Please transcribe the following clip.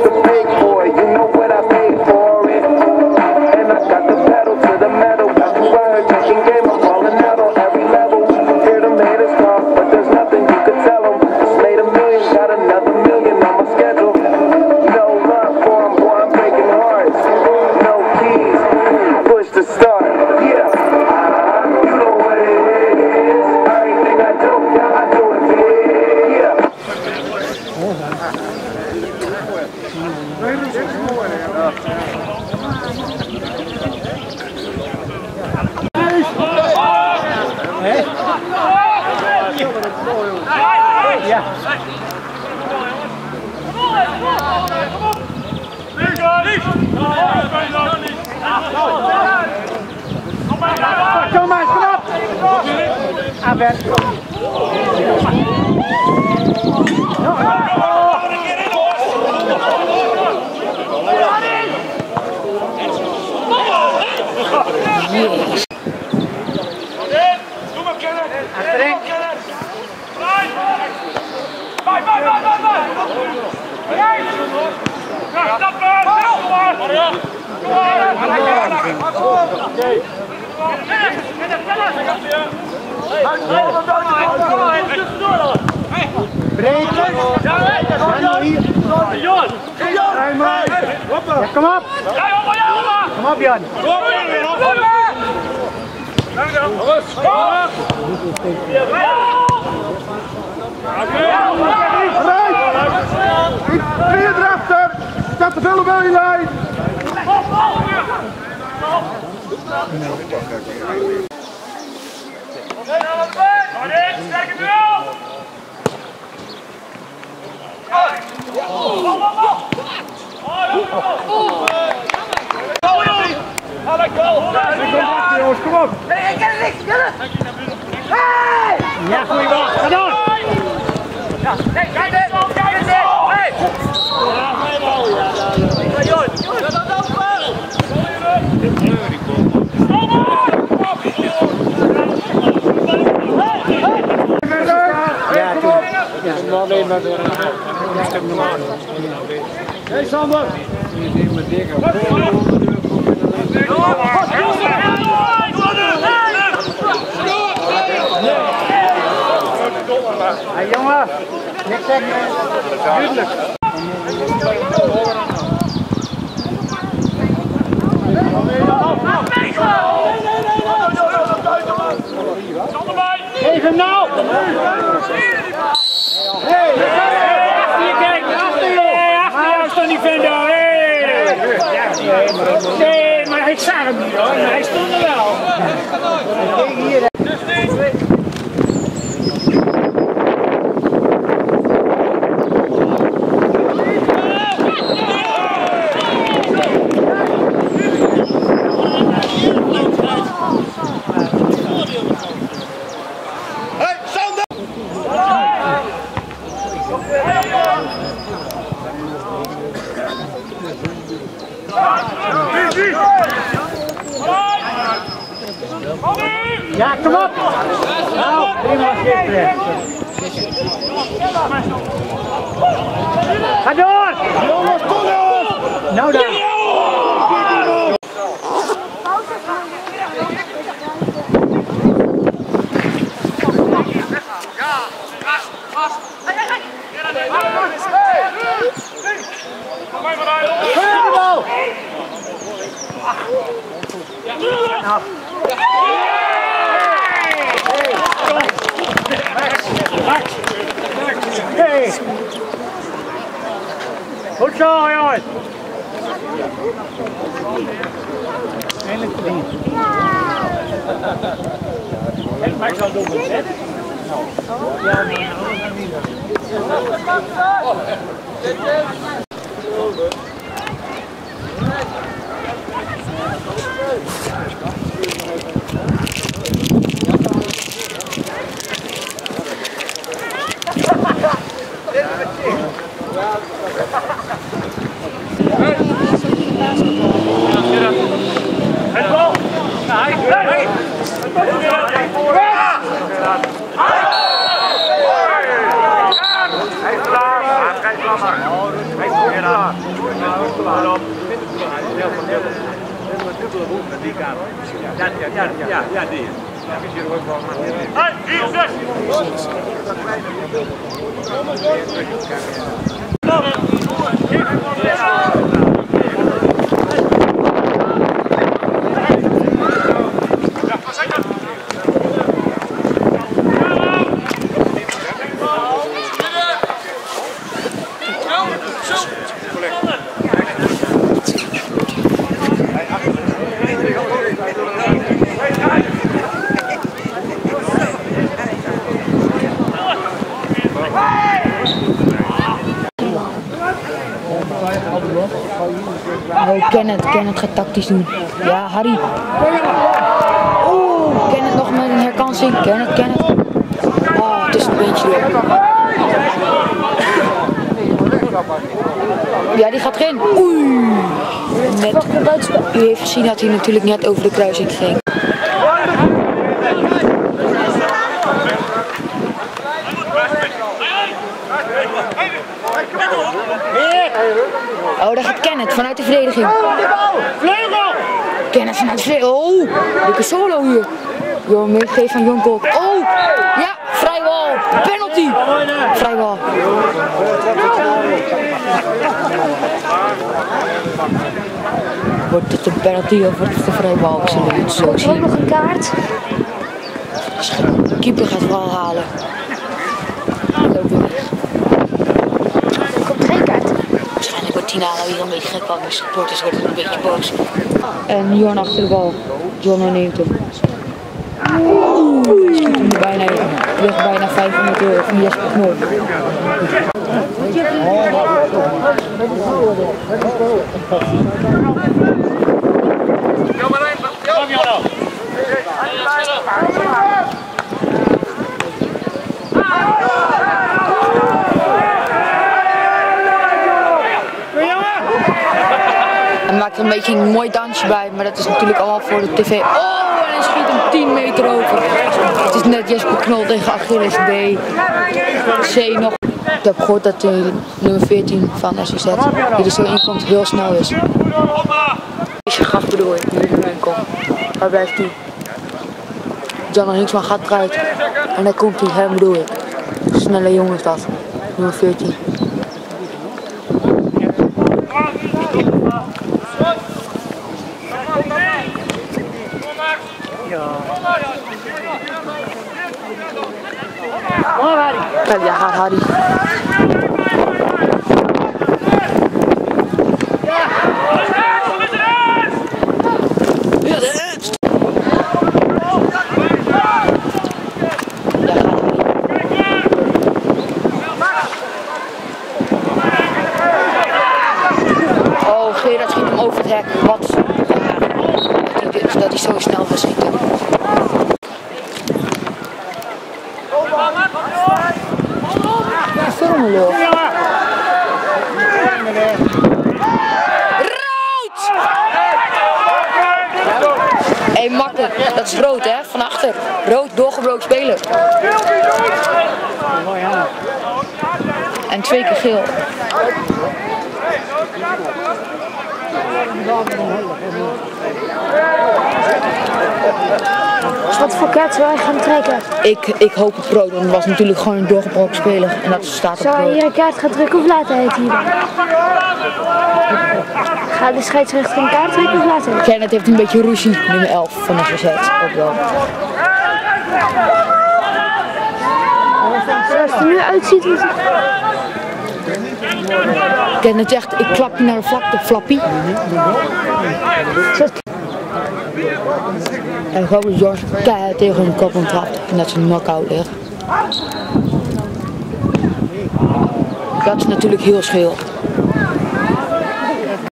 the pig for it. You know what I paid for it. And I got the pedal to the metal. Got the word, taking game, I'm falling out on every level. Hear them haters talk, but there's nothing you could tell them. Just made $1 million, got another $1 million on my schedule. No love for them, boy, I'm breaking hearts. No keys, push to start. Yeah, you know what it is. Everything I do, yeah, I do it big. Yeah. Kom maar, kom op! Aanwet. Achterin. Breed. Kom op. Kom op, Jan. Drie erachter. Zet de veel bij je lijn. Sterke duel! Jongens, kom op! Ik ken het niet, ken het! Hey! Ja, goeie bal, ga door! Ja, nee, kijk dit! Kijk dit! Hey! Hey Sander! Hey jongen, niks zeggen. Duidelijk. Geef hem nou! Hey, achter je kijken, achter je! Achter jou stond die vent daar! Nee, maar ik zag hem niet hoor, maar hij stond er wel. Ja, kom op! Nou, prima schip. Ga door! Jongens, kom op! Nou dan! Hey! Goed zo, jongens! Eindelijk verdiend. Maar ik zal het doen met zet. Ja, nee. Hij is klaar. Hij is klaar. Ja, die. Oh, Kenneth gaat tactisch doen. Ja, Harry. Oeh, Kenneth nog met een herkansing. Kenneth. Oh, het is een beetje door. Ja, die gaat erin. Oei. Net. U heeft gezien dat hij natuurlijk net over de kruising ging. Oh, daar gaat Kenneth vanuit de verdediging. Kenneth vanuit de verdediging. Oh, dikke solo hier. Joh, meegegeven aan Jonkolk. Oh, ja, vrijbal. Penalty. Vrijbal. Wordt het een penalty of wordt het een vrijbal? Ik zal het zo zien. Nog een kaart. De keeper gaat wel halen. Er komt geen kaart. Waarschijnlijk wordt Tina hier een beetje gek van. De supporters worden een beetje boos. En Jorn achter de bal. Jorn neemt hem. Oeh, hij schiet hem er bijna in. Hij ligt bijna 500 euro van Jesper Knol. Hij maakt er een beetje een mooi dansje bij, maar dat is natuurlijk allemaal voor de tv. Oh, en hij schiet hem 10 meter over. Het is net Jesper Knol tegen Achilles B. C nog. Ik heb gehoord dat de nummer 14 van SOZ, die er zo in komt, heel snel is. Deze gaf bedoel ik, die erin komt. Waar blijft hij? Jan Hinksma gaat eruit. En daar komt hij, hem bedoel ik. Snelle jongen is dat. Nummer 14. Kijk, daar gaat Harry. Oh, Gerard schiet hem over het hek. Wat? Ja, dat hij zo snel wil schieten. Filmen. Rood! Hé, makkelijk. Dat is rood, hè? Van achter. Rood, doorgebroken speler. En 2 keer geel. Dus wat voor kaart zou hij gaan trekken? Ik hoop het rood, want het was natuurlijk gewoon een doorgebroken speler. En dat staat op Zou hij rood. hier een kaart gaan trekken of laat hij het hier? Gaat de scheidsrechter een kaart trekken of laat hij het? Kenneth heeft een beetje ruzie, nummer 11 van SOZ. Ook wel. Zoals het er nu uitziet, is het... Kenneth zegt, ik klap je naar de vlakte, flappie. En gewoon dat George keihard tegen hun kop ontrapt. En dat ze een knock-out ligt. Dat is natuurlijk heel scheel.